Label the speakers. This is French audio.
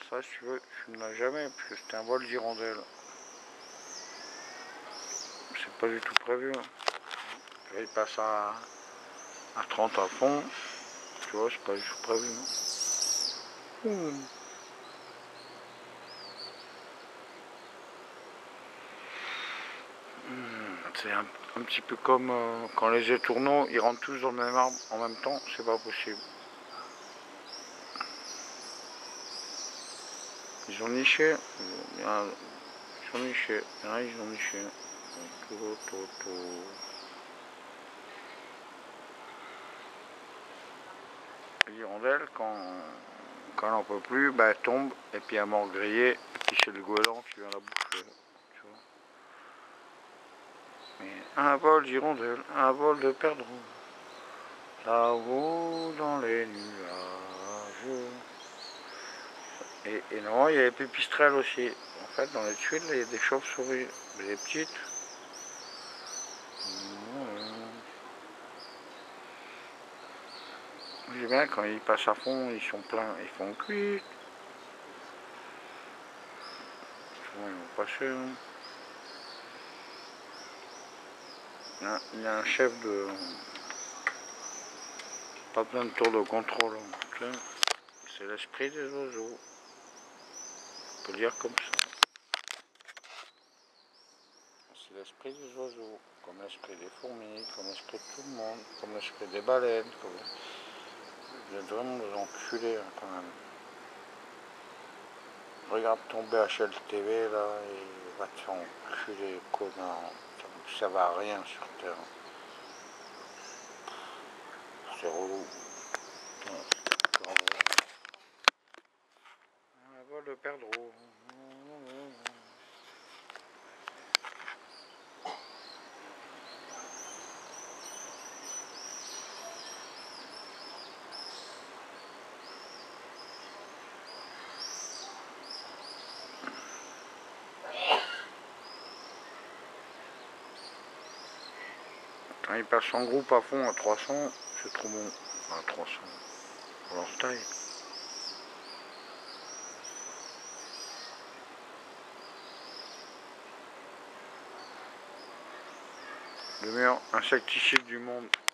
Speaker 1: ça, si tu veux, tu ne l'as jamais, parce que c'était un vol d'hirondelle. C'est pas du tout prévu. Là, il passe à 30 à fond. Tu vois, c'est pas du tout prévu. C'est un petit peu comme quand les étourneaux, ils rentrent tous dans le même arbre en même temps, c'est pas possible. Ils ont niché. Ils ont niché. Ils ont niché. L'hirondelle, quand elle n'en peut plus, bah, elle tombe et puis elle mord grillée. Et puis c'est le goéland qui vient la bouffer. Tu vois. Mais un vol d'hirondelle, un vol de perdreau. Là-haut dans les nuages. Et non, il y a les pipistrelles aussi. En fait, dans les tuiles, il y a des chauves-souris. Les petites. J'aime bien quand ils passent à fond, ils sont pleins, ils font cuit. Ils vont passer. Il y a un chef de. Pas besoin de tour de contrôle. C'est l'esprit des oiseaux. On peut dire comme ça. C'est l'esprit des oiseaux, comme l'esprit des fourmis, comme l'esprit de tout le monde, comme l'esprit des baleines. Vous êtes vraiment des enculés hein, quand même. Regarde ton BHL TV là et va te faire enculer, connard. Ça va à rien sur Terre. C'est relou. Un vol de perdreau. Quand ils passent en groupe à fond à 300, c'est trop bon. À 300, pour leur taille. Le meilleur insecticide du monde.